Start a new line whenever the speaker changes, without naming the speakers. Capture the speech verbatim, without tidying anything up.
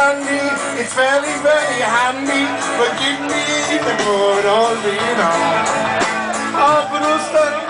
dandy, it's very, very handy, but give me the good old vino. Oh, Bruce,